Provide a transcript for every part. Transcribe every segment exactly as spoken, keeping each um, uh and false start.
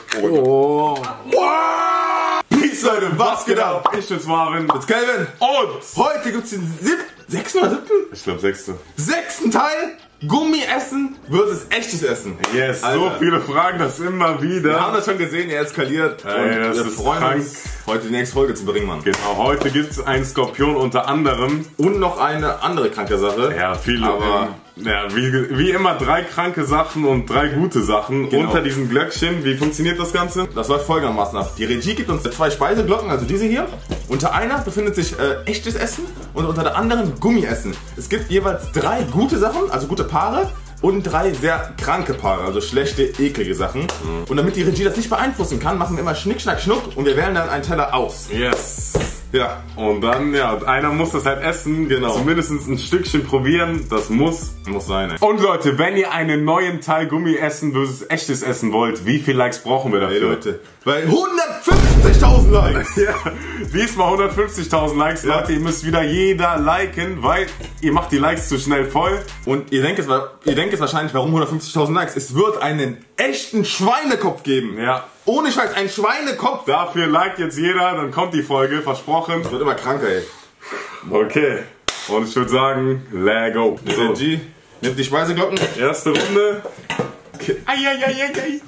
Oh. Wow. Peace, Leute, was geht ab? Ich bin's Marvin. Jetzt Kelvin. Und heute gibt's den siebten, sechsten oder siebten? Ich glaube sechsten. Sechsten Teil Gummiessen versus echtes Essen. Yes, Alter. So viele Fragen, das immer wieder. Wir haben das schon gesehen, er eskaliert. Ey, und das wir ist freuen krank. uns, heute die nächste Folge zu bringen, Mann. Genau, heute gibt's einen Skorpion unter anderem. Und noch eine andere kranke Sache. Ja, viele. Aber ja, wie, wie immer drei kranke Sachen und drei gute Sachen Genau. unter diesem Glöckchen. Wie funktioniert das Ganze? das läuft folgendermaßen ab. Die Regie gibt uns zwei Speiseglocken, also diese hier. Unter einer befindet sich äh, echtes Essen und unter der anderen Gummiessen. Es gibt jeweils drei gute Sachen, also gute Paare. Und drei sehr kranke Paare, also schlechte, eklige Sachen. Mhm. Und damit die Regie das nicht beeinflussen kann, machen wir immer Schnick, Schnack, Schnuck und wir wählen dann einen Teller aus. Yes. Ja. Und dann, ja, einer muss das halt essen, Genau. zumindest ein Stückchen probieren, das muss. Muss sein, ey. Und Leute, wenn ihr einen neuen Teil Gummiessen versus echtes essen wollt, wie viele Likes brauchen wir dafür? Ey Leute, bei hundertfünfzigtausend Likes! Ja, diesmal hundertfünfzigtausend Likes, Ja. Leute, ihr müsst wieder jeder liken, weil ihr macht die Likes zu schnell voll. Und ihr denkt jetzt, ihr denkt jetzt wahrscheinlich, warum hundertfünfzigtausend Likes? Es wird einen echten Schweinekopf geben. Ja. Ohne Scheiß, ein Schweinekopf. Dafür liked jetzt jeder, dann kommt die Folge, versprochen. Das wird immer kranker, ey. Okay, und ich würde sagen, let go. Die Regie nimmt die Speiseglocken. Erste Runde. Okay. Eieieiei.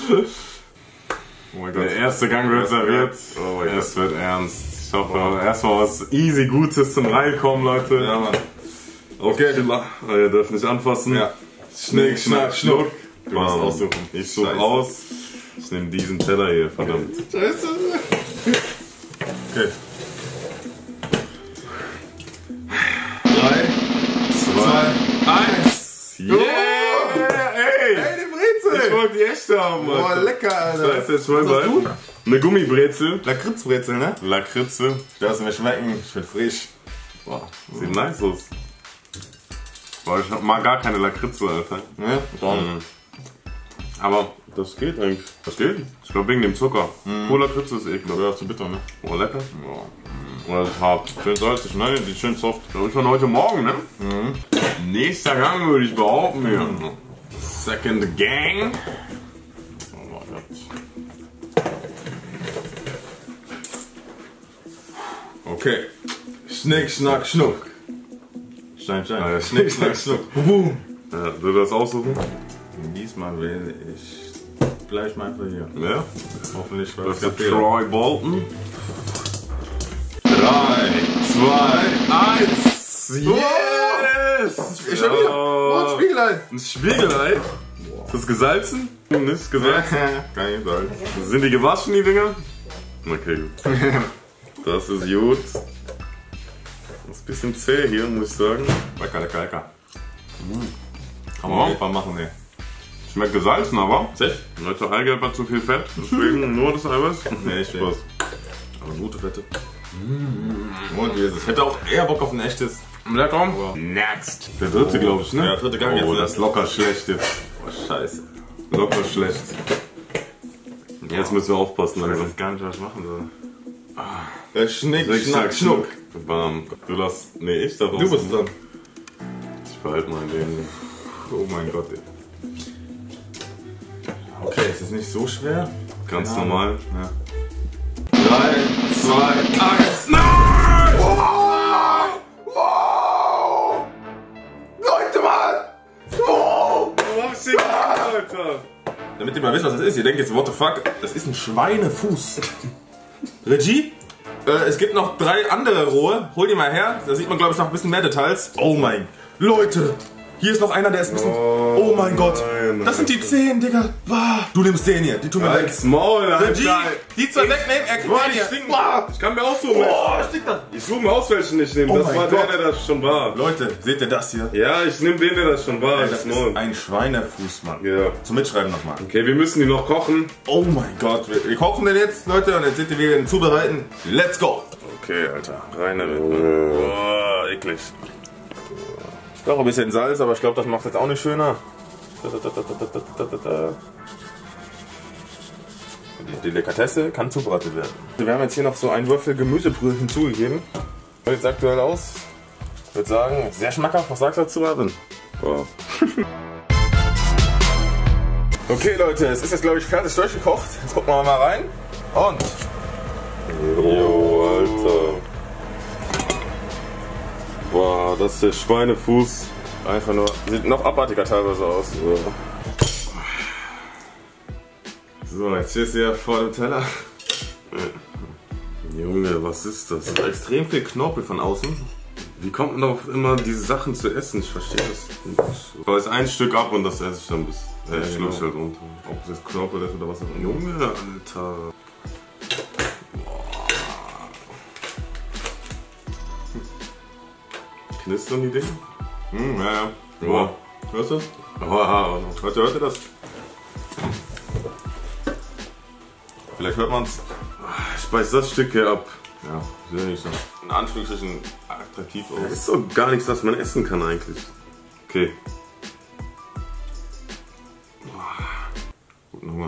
Oh mein Gott. Der erste Gang wird serviert. Oh mein Es wird ernst. Ich hoffe, erstmal was easy Gutes zum Reinkommen, Leute. Ja, Mann. Okay. Ihr dürft nicht anfassen. Ja. Schnick, schnack, schnuck. Du musst Bam. aussuchen. Ich suche Scheiße. aus. Ich nehme diesen Teller hier, verdammt. Scheiße. Okay. Drei, zwei, eins. Yeah! Ey! Ey, die Brezel! Ich wollte die echte haben, Boah, Alter. lecker, Alter. Da ist jetzt schon Was hast du? eine Gummibrezel. Lakritzbrezel, ne? Lakritze. Lass mir schmecken. Ich bin frisch. Boah, sieht nice aus. Boah, ich mag gar keine Lakritze, Alter. Ne? Dann. Mhm. Aber das geht eigentlich. Das geht? Ich glaube wegen dem Zucker. Mhm. Pur Lakritze ist eklig. Ja, zu bitter, ne? Oh, lecker. Ja. Oder ist hart. Schön salzig, ne? Die ist schön soft. Das ist schon heute Morgen, ne? Mhm. Nächster Gang würde ich behaupten, ja. Second Gang. Oh mein Gott. Okay. Schnick, schnack, schnuck. Stein, Stein. Ah, ja. Schnick, schnack, schnuck. Boom. Ja, will das aussuchen? Diesmal wähle ich. Bleib mal einfach hier. Ja. Hoffentlich war Das das ist kein Fehler. Troy Bolton. Drei, zwei, eins. Yes! Ich schon wieder. Oh, ein Spiegelei. Ein Spiegelei. Ist das gesalzen? Nicht gesalzen. Kein Salz. Sind die gewaschen, die Dinger? Okay, gut. Das ist gut. Das ist ein bisschen zäh hier, muss ich sagen. Lecker, lecker, lecker. Kann man Ja. auf jeden Fall machen, ey. Schmeckt gesalzen, aber. Echt? Leute, Eigelb hat zu viel Fett, deswegen nur das Eiweiß. Nee, ich Spaß. Aber gute Fette. Und wie ist es? Ich hätte auch eher Bock auf ein echtes. Lecker. Aber- Next. Der dritte, glaube ich, ne? Ja, dritte Gang jetzt, Oh, ne? das ist locker schlecht jetzt. Oh, scheiße. Locker schlecht. Jetzt müssen wir aufpassen Ich weiß langsam. jetzt gar nicht, was ich machen soll. Der Schnick, Schnick, Schnack, schnack, Schnuck. Bam. Du lass. Nee, ich darf Du bist aussuchen. dran. Ich behalte mal den. Oh mein Gott, ey. Okay, es ist nicht so schwer. Ganz Keine Ahnung. normal. Ja. Drei, zwei, eins. Nein! Wow! Wow! Leute, Mann! Wow! Was ist Alter? Damit ihr mal wisst, was das ist, ihr denkt jetzt, what the fuck, das ist ein Schweinefuß. Regie? Äh, es gibt noch drei andere rohe. Hol die mal her. Da sieht man, glaube ich, noch ein bisschen mehr Details. Oh mein. Leute! Hier ist noch einer, der ist ein bisschen. Oh, Oh mein Gott! nein, Das sind die Zehen, Digga! Wow. Du nimmst den hier, die tun mir leid. Als Maul, Regie! Alter. Die zwei wegnehmen, er kriegt Boah, den die hier. stinken. Wow. Ich kann mir aussuchen. Boah, stinkt das! Ich suche mir aus, welchen ich nehme. Oh Das mein war Gott. der, der das schon war. Leute, seht ihr das hier? Ja, ich nehme den, der das schon war. Das Als ist Maul. ein Schweinefuß, Mann. Ja. Zum Mitschreiben nochmal. Okay, wir müssen die noch kochen. Oh mein Gott, wir, wir kochen den jetzt, Leute, und jetzt seht ihr, wie wir den zubereiten. Let's go! Okay, Alter. Rein damit. Oh, eklig. Doch ein bisschen Salz, aber ich glaube, das macht es jetzt auch nicht schöner. Die Delikatesse kann zubereitet werden. Wir haben jetzt hier noch so einen Würfel Gemüsebrühe hinzugegeben. Sieht jetzt aktuell aus. Ich würde sagen, sehr schmackhaft. Was sagst du dazu, Marvin? Boah. Okay Leute, es ist jetzt glaube ich fertig durchgekocht. Jetzt gucken wir mal rein. Und. Jo, Alter. Boah, das ist der Schweinefuß. Einfach nur, sieht noch abartiger teilweise aus. So, jetzt stehst du ja vor dem Teller. Junge, was ist das? Da ist extrem viel Knorpel von außen. Wie kommt man auf immer diese Sachen zu essen? Ich verstehe das nicht. Ich weiß ein Stück ab und das esse ich dann bis. Äh, ich genau. schluck halt runter. Ob es jetzt Knorpel ist oder was auch immer. Junge, Alter. Knistern die Dinge? Hm, ja, ja. Boah. Hörst du das? Wow. Hört, hört ihr das? Vielleicht hört man es. Ich beiß das Stück hier ab. Ja, ich will nicht so. In Anführungsstrichen attraktiv Das aus. ist doch gar nichts, was man essen kann eigentlich. Okay. Guten Hunger.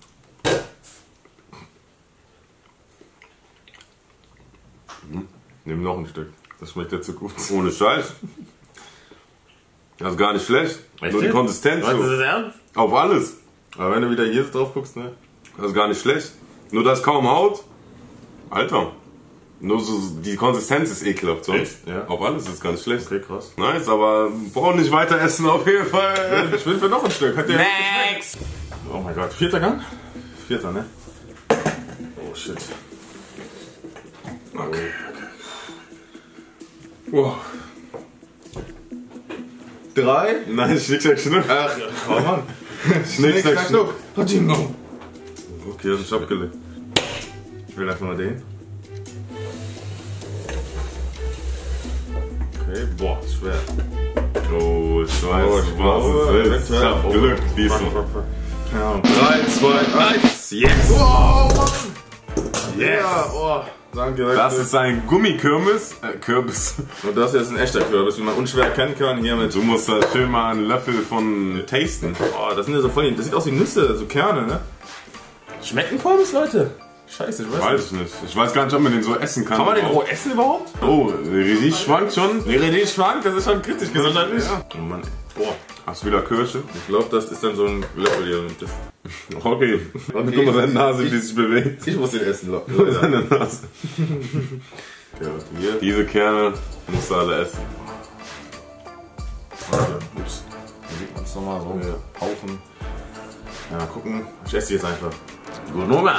Hm. Nimm noch ein Stück. Das schmeckt ja zu gut. Ohne Scheiß. Das ist gar nicht schlecht. Nur die Konsistenz. Meinst du So. das ernst? Auf alles. Aber wenn du wieder hier drauf guckst, ne? Das ist gar nicht schlecht. Nur da ist kaum Haut. Alter. Nur so, die Konsistenz ist ekelhaft. Sonst Echt? Ja. auf alles ist ganz schlecht. Okay, krass. Nice, aber brauchen nicht weiter essen auf jeden Fall. Ich will für noch ein Stück. Hat der Next! Oh mein Gott. Vierter Gang? Vierter, ne? Oh shit. Okay, okay. Wow. Drei. Nein, Schnick, Schnack, Schnuck. Ach, ja. Oh Mann. Schnick, Schnack, Schnuck. Schnuck. Okay, das ist abgelegt. Ich will einfach mal den. Okay, boah, schwer. Oh, ich weiß, Oh, ich glaube, was es ist. eventuell. Ich hab Oh. Glück, diesmal. Ja. drei, zwei, eins, yes! Oh, Mann. Yes! Ja, oh. Danke, danke. Das ist ein Gummikürbis. Äh, Kürbis. Und das hier ist ein echter Kürbis, wie man unschwer erkennen kann. Hier mit. Du musst da schön mal einen Löffel von tasten. Oh, das sind ja so voll. Das sieht aus wie Nüsse, so Kerne, ne? Schmecken Kürbis, Leute? Scheiße, ich weiß, Weiß nicht. ich nicht. Ich weiß gar nicht, ob man den so essen kann. Kann man den roh essen überhaupt? Oh, die Regie schwankt schon. Nee, René schwankt, das ist schon kritisch gesundheitlich. Ja. Oh Mann. Boah. Hast du wieder Kirsche? Ich glaube, das ist dann so ein Löffel hier. Das Okay. Und guck mal seine Nase, wie sie sich bewegt. ich muss den essen, Leute. Seine Nase. Ja, hier. Diese Kerne musst du alle essen. Ups. Dann legt man es nochmal so hauchen. Ja, gucken. Ich esse die jetzt einfach. Gute Nummer.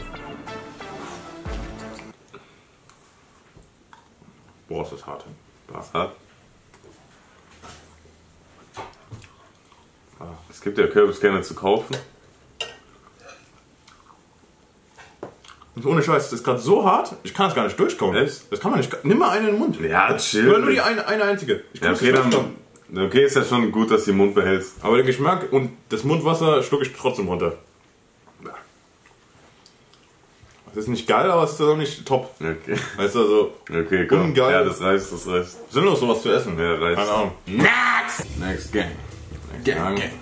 Boah, ist das hart. Was hat? Es gibt ja Kürbiskerne zu kaufen. Und ohne Scheiß, das ist gerade so hart, ich kann das gar nicht durchkommen. Echt? Das kann man nicht. Nimm mal eine in den Mund. Ja, chill. Nur, nur die eine, eine einzige. Ich Ja, kann okay, das nicht durchkommen. dann, okay, ist ja schon gut, dass du den Mund behältst. Aber den Geschmack und das Mundwasser schlucke ich trotzdem runter. Das ist nicht geil, aber es ist auch nicht top. Okay. Weißt du, also. Okay, komm. Ungeil. Ja, das reicht, das reicht. Sinnlos sowas zu essen. Ja, reicht. Keine Ahnung. Next! Next Gang. Next Gang, gang.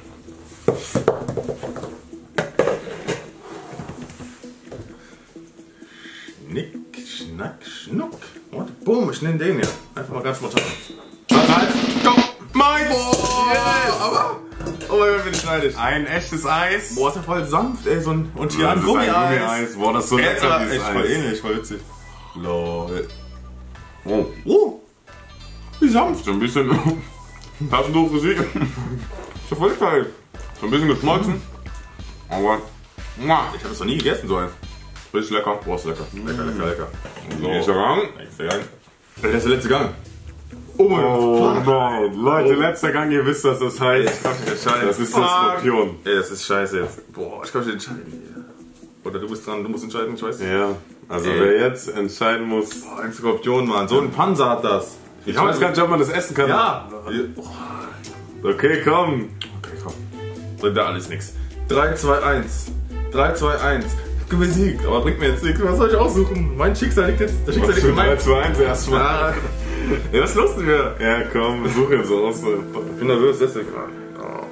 Schnick, schnack, schnuck. Und boom, ich nehme den hier. Einfach mal ganz spontan. Warte, halt. Go! Mein Boah! Yeah, aber. Oh mein Gott, bin ich neidisch. Ein echtes Eis. Boah, ist ja voll sanft, ey. So ein, und hier Ja, ein das ist Gummieis. Gummieis. Boah, das ist so Jetzt lecker, aber dieses echt voll Eis. ähnlich, voll witzig. Lol. Oh, Oh! Wie sanft. so ein bisschen Taschentuch Physik. Ist ja voll geil. So ein bisschen geschmolzen. Aber, muah, Ich habe es noch nie gegessen, so ein. ist lecker. Boah, ist lecker. Lecker, lecker, lecker. Nächster Gang. Nächster Gang. Das ist der letzte Gang. Oh mein Oh Gott. nein, Leute, letzter Gang, ihr wisst, was das heißt. Ich kann mich entscheiden. Das ist der Skorpion. Ey, das ist scheiße jetzt. Boah, ich kann mich entscheiden. Oder du bist dran, du musst entscheiden, ich weiß nicht. Ja, also Ey. wer jetzt entscheiden muss. Boah, ein Skorpion, Mann. So ein Panzer hat das. Ich weiß gar nicht, ob man das essen kann. Ja. Okay, komm. Okay, komm. Bringt da alles nix. drei, zwei, eins. drei, zwei, eins. Besiegt, aber bringt mir jetzt nichts. Was soll ich aussuchen? Mein Schicksal liegt jetzt. Das Schicksal Machst liegt du in drei, meinem. zwei, eins erstmal. Ja, ja, das lustig wäre. Ja, komm, such jetzt aus. Ich bin nervös, deswegen. Oh.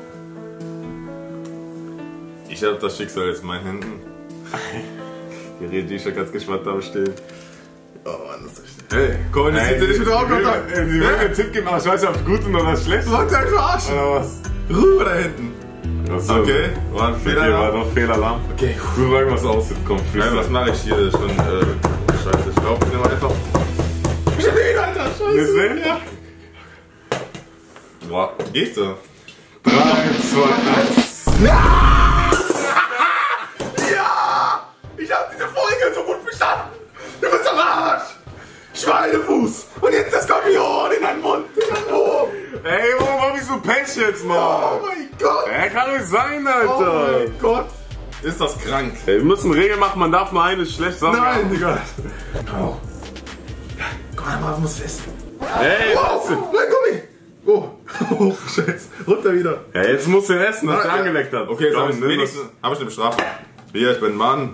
Ich habe das Schicksal jetzt in meinen Händen. Die Regie ist schon ganz gespannt da stehen. Oh Mann, das ist echt. Hey, komm, das sieht nicht mit Augenkontakt. Sie wollen einen Tipp geben, aber ich weiß nicht, ob es gut ist oder schlecht ist. Leute, euch verarschen. Oder was? Ruhe da hinten. Achso. Okay. War ein Fehler. War doch Fehlalarm. Okay. Du sag, was aus jetzt kommt. Nein, was mache ich hier? Schon, äh, scheiße. Ich glaube, ich nehme einfach. Ich hab den, Alter, scheiße. Wir sehen? Ja. Boah, geht so. drei, zwei, eins. Ja! Ja! Ich hab diese Folge so gut verstanden. Du bist am Arsch. Schweinefuß. Und jetzt das Skorpion in deinen Mund. In deinen Ohr. Ey, warum hab ich so Pech jetzt, Mann? Oh mein Gott. Ey, kann nicht sein, Oh Alter. mein Gott. Ist das krank? Ey, wir müssen Regeln machen, man darf nur eine schlecht sagen. Nein, Digga. Oh. Komm mal, muss essen. Ey, Wow, was? nein, Gummi. Oh, oh, Scheiße. Runter wieder. Ja, jetzt musst du essen, was Ah, er ja. angeleckt hat. Okay, jetzt Komm, habe ich nimm wenigstens hab ich eine Bestrafung. Hier, ich bin ein Mann.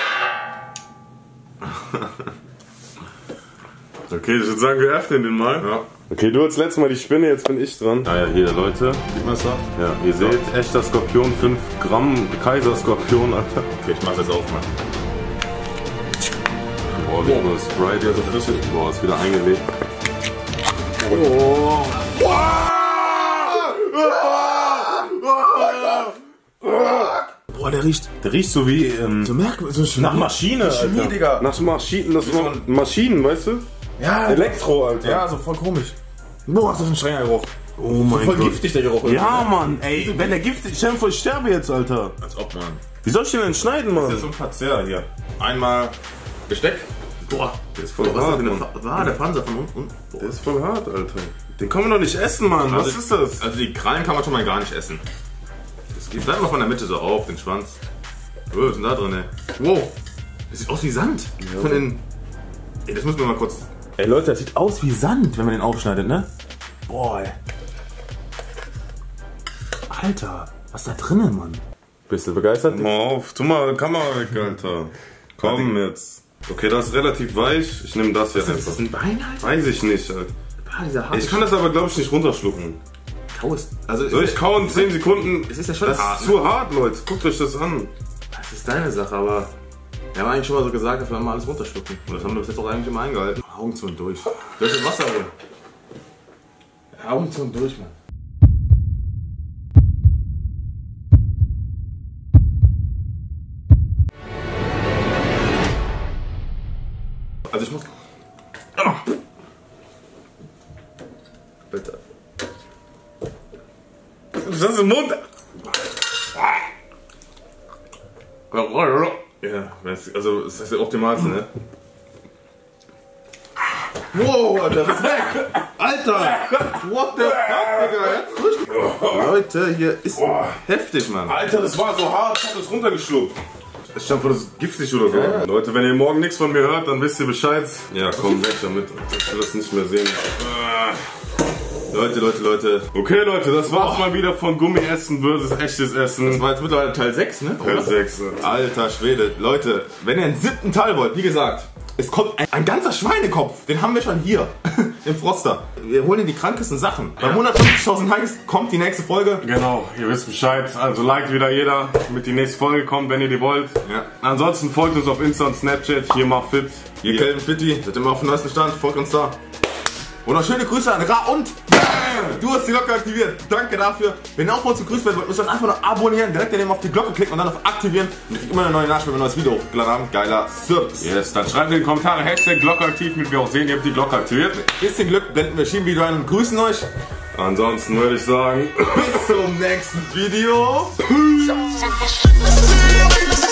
das. Okay, ich würde sagen, wir öffnen den mal. Ja. Okay, du hattest letztes Mal die Spinne, jetzt bin ich dran. Ah ja, hier, Leute. Sieht man das da? Ja, ihr seht, echter Skorpion, fünf Gramm Kaiserskorpion, Alter. Okay, ich mach das auf, Mann. Boah, nicht nur Sprite, also flüssig. Boah, ist wieder eingelegt. Oh. Boah, der riecht Der riecht so wie, ähm, so merkwürdig. So Chemie. nach Maschine, Chemie, Alter. Digga. Nach Maschinen, das Wie sind von- Maschinen, weißt du? Ja, Elektro, Alter. ja, so voll komisch. Boah, das ist ein strenger Geruch. Oh mein Voll Gott. giftig, der Geruch. Ja, Mann, ey, wenn der Gift ist, stell dir vor, ich sterbe jetzt, Alter. Als ob, Mann. Wie soll ich den denn schneiden, Das ist Mann? so ein Verzehr hier. Einmal Besteck. Boah, Der ist voll was ist hart, das für eine Mann. Fa- Ah, der Panzer von unten. Boah. Der ist voll hart, Alter. Den kann man doch nicht essen, Mann. Was Also- ist das? Also die Krallen kann man schon mal gar nicht essen. Das geht bleibt mal von der Mitte so auf, den Schwanz. Oh, was ist denn da drin, ey? Wow, das sieht aus wie Sand. Von den... Ey, das müssen wir mal kurz... Ey Leute, das sieht aus wie Sand, wenn man den aufschneidet, ne? Boah, ey. Alter, was ist da drinnen, Mann? Bist du begeistert? Mal auf, tu mal die Kamera weg, Alter. Komm jetzt. Okay, das ist relativ weich. Ich nehme das jetzt Ist einfach. das ein Bein, Alter? Weiß ich nicht, Alter. Ah, dieser harte Ich kann das aber, glaube ich, nicht runterschlucken. Kau ist... Also, Soll ich kauen? zehn Sekunden? Es ist ja schon Das hart, ist ne? zu hart, Leute. Guckt euch das an. Das ist deine Sache, aber... Wir haben eigentlich schon mal so gesagt, dass wir mal alles runterschlucken. Und das haben wir bis jetzt auch eigentlich immer eingehalten. Augen zu und durch. Soll ich das Wasser holen? Augen zu und durch, Mann. Also ich muss... Ah. Bitte. Das ist im Mund. Ja, das- also das ist das Optimalste, ne? Wow, Alter, das ist weg! Alter! What the fuck, Digga? Jetzt frisch. Leute, hier ist heftig, Mann. Alter, das war so hart. Ich hab das runtergeschluckt. Ich stand vor, das ist giftig oder so. Ja. Leute, wenn ihr morgen nichts von mir hört, dann wisst ihr Bescheid. Ja, komm, weg damit. Ich will das nicht mehr sehen. Leute, Leute, Leute. Okay, Leute, das war's mal wieder von Gummiessen versus echtes Essen. Das war jetzt mittlerweile Teil sechs, ne? Teil sechs. Alter Schwede. Leute, wenn ihr einen siebten Teil wollt, wie gesagt, es kommt ein, ein ganzer Schweinekopf. Den haben wir schon hier im Froster. Wir holen in die krankesten Sachen. Bei hundertfünfzigtausend Likes kommt die nächste Folge. Genau, ihr wisst Bescheid. Also liked wieder jeder, damit die nächste Folge kommt, wenn ihr die wollt. Ja. Ansonsten folgt uns auf Insta und Snapchat. Hier macht fit. Hier, Hier. Kelvin Fitti, seid immer auf dem neuesten Stand, folgt uns da. Und noch schöne Grüße an Ra und du hast die Glocke aktiviert. Danke dafür. Wenn ihr auch mal zu grüßt werdet, müsst ihr einfach nur abonnieren, direkt daneben auf die Glocke klicken und dann auf aktivieren. Und ihr kriegt immer eine neue Nachricht, wenn wir ein neues Video hochgeladen haben. Geiler Service. Yes, dann schreibt in die Kommentare Hashtag Glocke aktiv, damit wir auch sehen, ihr habt die Glocke aktiviert. Bisschen Glück, blenden wir Schieben-Video ein und grüßen euch. Ansonsten würde ich sagen, Bis zum nächsten Video. Ciao.